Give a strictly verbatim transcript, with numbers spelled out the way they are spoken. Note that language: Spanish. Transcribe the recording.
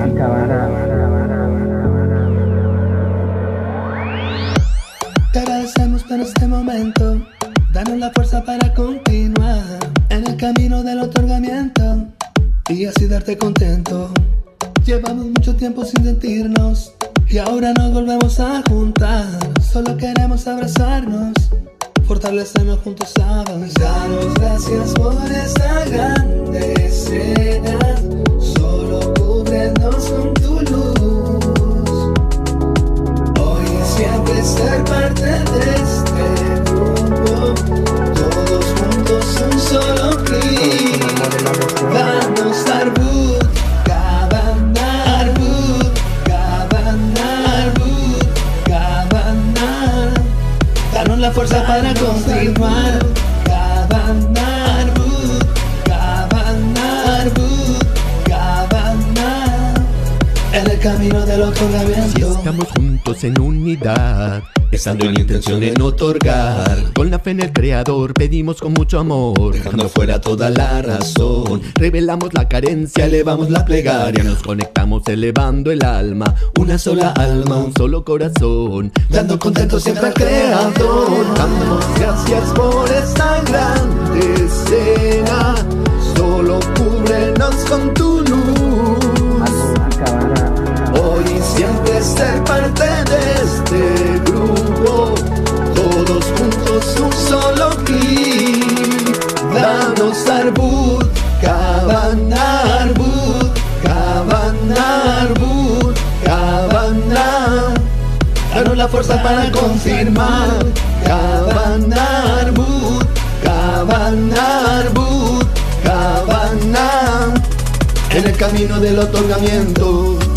Te agradecemos por este momento, danos la fuerza para continuar en el camino del otorgamiento y así darte contento. Llevamos mucho tiempo sin sentirnos y ahora nos volvemos a juntar. Solo queremos abrazarnos, fortalecernos juntos a avanzar. Danos gracias por esta grande escena, solo cúbrenos con tu luz. Hoy y siempre ser parte de este grupo, todos juntos un solo clic. Danos arbut, cabana, arbut, cabana, arbut, cabana. Danos la fuerza para continuar. Cabana, arbut, cabana, arbut, cabana. En el camino del otorgamiento. Si estamos juntos en unidad, estando en intención en otorgar, con la fe en el Creador pedimos con mucho amor, dejando fuera toda la razón. Revelamos la carencia, elevamos la plegaria, nos conectamos elevando el alma. Una sola alma, un solo corazón, dando contento siempre al Creador. Damos gracias por esta grande escena, solo cúbrenos con tu luz. Hoy y siempre ser parte de este grupo, todos juntos un solo clic. Danos arbut, cabana, arbut, cabana, arbut, cabana. Danos la fuerza para confirmar. Cabana, arbut, cabana, arbut, cabana. En el camino del otorgamiento.